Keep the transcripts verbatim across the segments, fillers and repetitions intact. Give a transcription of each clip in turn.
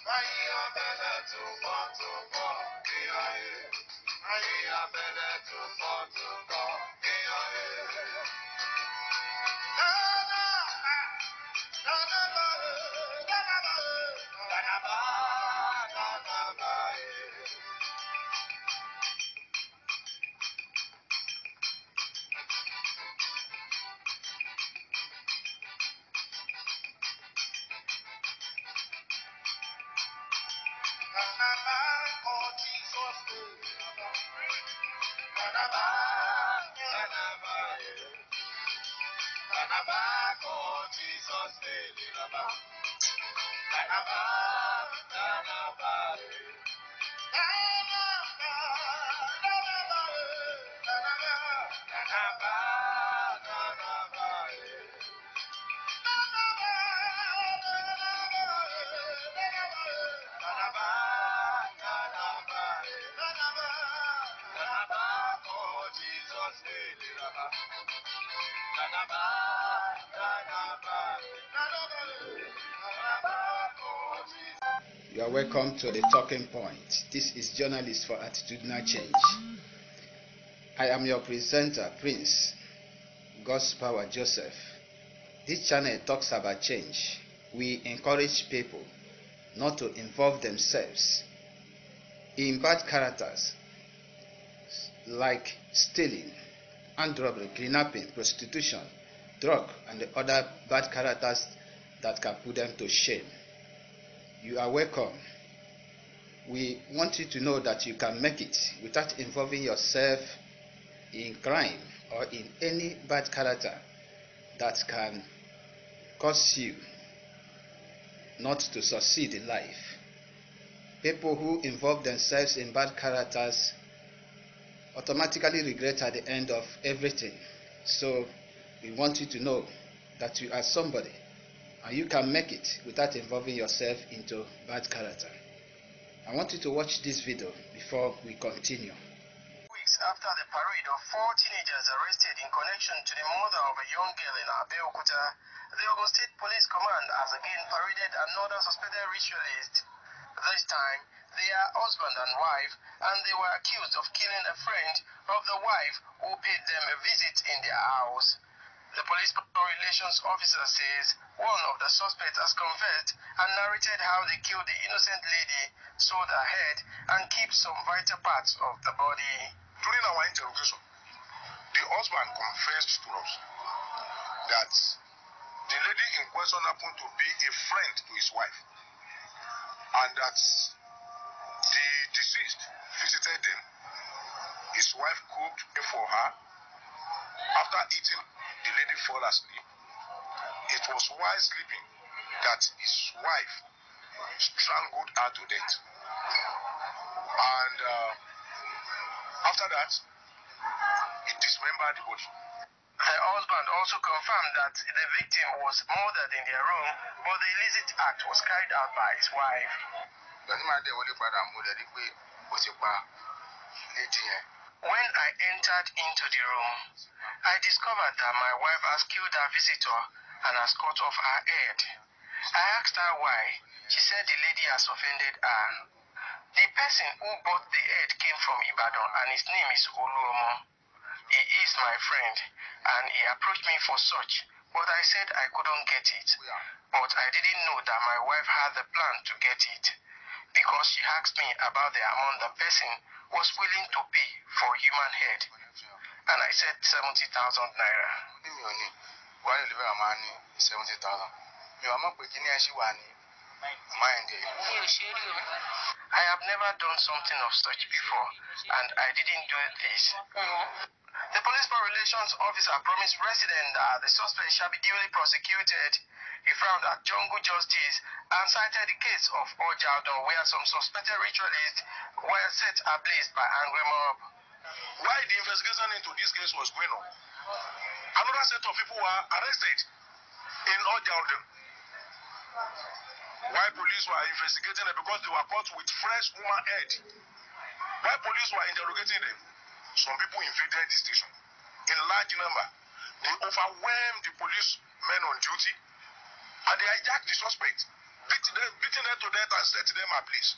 You are welcome to the talking point. This is Journalist for Attitudinal Change. I am your presenter, Prince God's Power Joseph. This channel talks about change. We encourage people not to involve themselves in bad characters like stealing, armed robbery, kidnapping, prostitution, drug, and the other bad characters that can put them to shame. You are welcome. We want you to know that you can make it without involving yourself in crime or in any bad character that can cause you not to succeed in life. People who involve themselves in bad characters automatically regret at the end of everything. So we want you to know that you are somebody and you can make it without involving yourself into bad character. I want you to watch this video before we continue. Weeks after the parade of four teenagers arrested in connection to the murder of a young girl in Abeokuta, the Ogun State Police Command has again paraded another suspected ritualist. This time, they are husband and wife, and they were accused of killing a friend of the wife who paid them a visit in their house. The police relations officer says one of the suspects has confessed and narrated how they killed the innocent lady, sold her head, and kept some vital parts of the body. During our interrogation, the husband confessed to us that the lady in question happened to be a friend to his wife, and that the deceased visited them. His wife cooked for her. After eating, the lady fell asleep. It was while sleeping that his wife strangled her to death. And uh, after that, he dismembered the body. The husband also confirmed that the victim was murdered in their room, but the illicit act was carried out by his wife. When I entered into the room, I discovered that my wife has killed her visitor and has cut off her head. I asked her why. She said the lady has offended her. The person who bought the head came from Ibadan and his name is Oluomo. He is my friend and he approached me for such, but I said I couldn't get it. But I didn't know that my wife had the plan to get it, because she asked me about the amount the person was willing to pay for human head. And I said seventy thousand naira. I have never done something of such before, and I didn't do this. The police relations officer promised residents that the suspect shall be duly prosecuted. He frowned at jungle justice and cited the case of Ojaldon, where some suspected ritualists were set ablaze by angry mob. While the investigation into this case was going on, another set of people were arrested in Ojaldon. While police were investigating them because they were caught with fresh human head. While police were interrogating them, some people invaded the station in large number. They overwhelmed the policemen on duty and they hijacked the suspect, beating them, beating them to death and set them ablaze.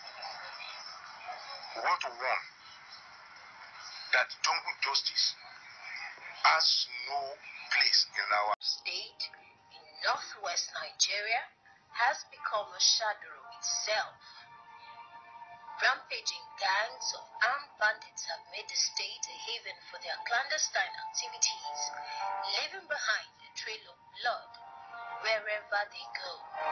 We want to warn that jungle justice has no place in our state in northwest Nigeria has become a shadow itself. Rampaging gangs of armed bandits have made the state a haven for their clandestine activities, leaving behind a trail of blood wherever they go.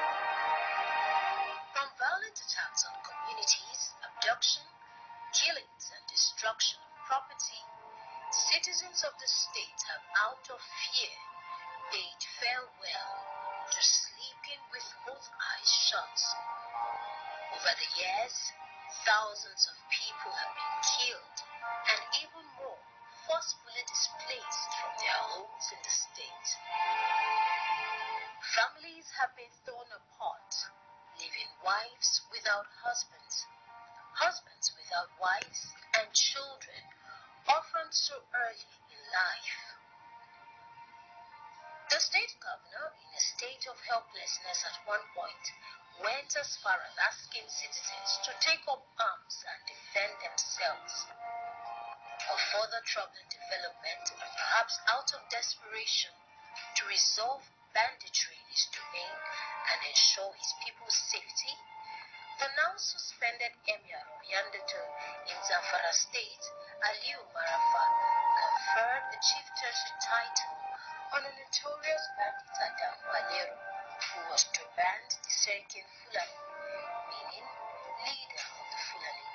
From violent attacks on communities, abduction, killings, and destruction of property, citizens of the state have, out of fear, bade farewell to sleeping with both eyes shut. Over the years, thousands of people have been killed and even more forcefully displaced from their homes in the state. Families have been torn apart, leaving wives without husbands, husbands without wives, and children orphaned so early in life. The state governor, in a state of helplessness at one point, went as far as asking citizens to take up arms and defend themselves. A further troubling development, and perhaps out of desperation to resolve banditry in his domain and ensure his people's safety, the now suspended Emir of Yandato in Zamfara State, Aliu Marafa, conferred a chieftaincy title on a notorious bandit Adam Valero, who was to band the Serkin Fulani, meaning leader of the Fulani.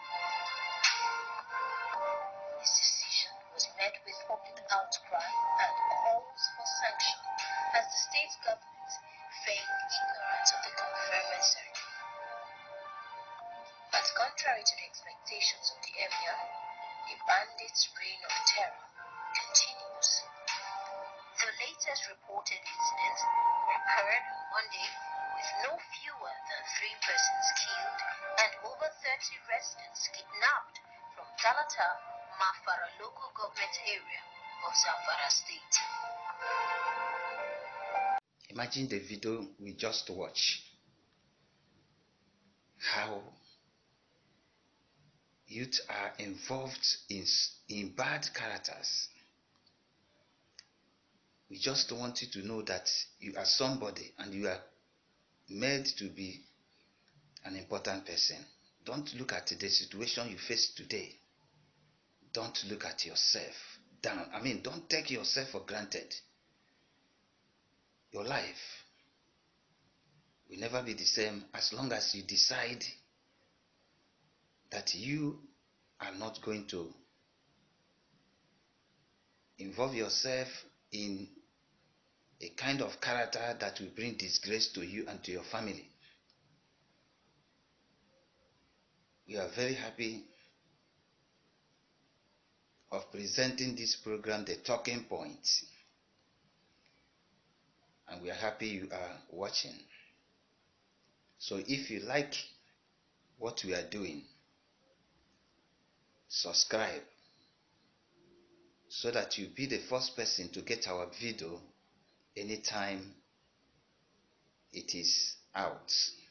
This decision was met with public outcry and calls for sanction as the state government feigned ignorance of the conferment ceremony. But contrary to the expectations of the emir, the bandits' reign of terror continues. The latest reported incident occurred on Monday with no fewer than three persons killed and over thirty residents kidnapped from Talata, Mafara local government area of Zamfara State. Imagine the video we just watched. How youth are involved in, in bad characters. We just want you to know that you are somebody and you are made to be an important person. Don't look at the situation you face today. Don't look at yourself down. I mean, don't take yourself for granted. Your life will never be the same as long as you decide that you are not going to involve yourself in a kind of character that will bring disgrace to you and to your family. We are very happy of presenting this program, The Talking Point. And we are happy you are watching. So if you like what we are doing, subscribe so that you'll be the first person to get our video anytime it is out.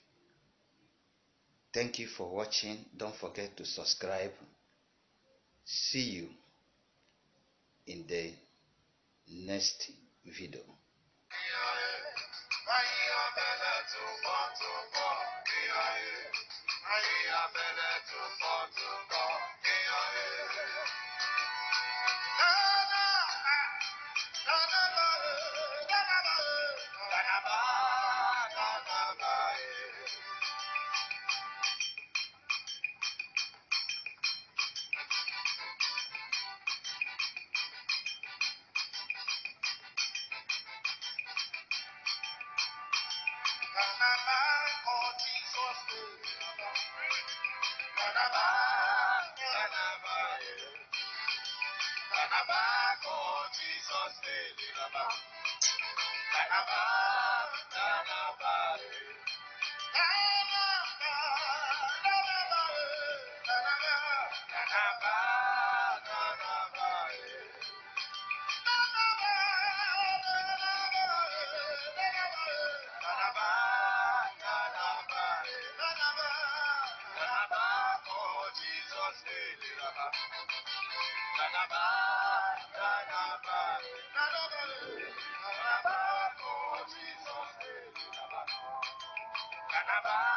Thank you for watching. Don't forget to subscribe. See you in the next video. Canaba,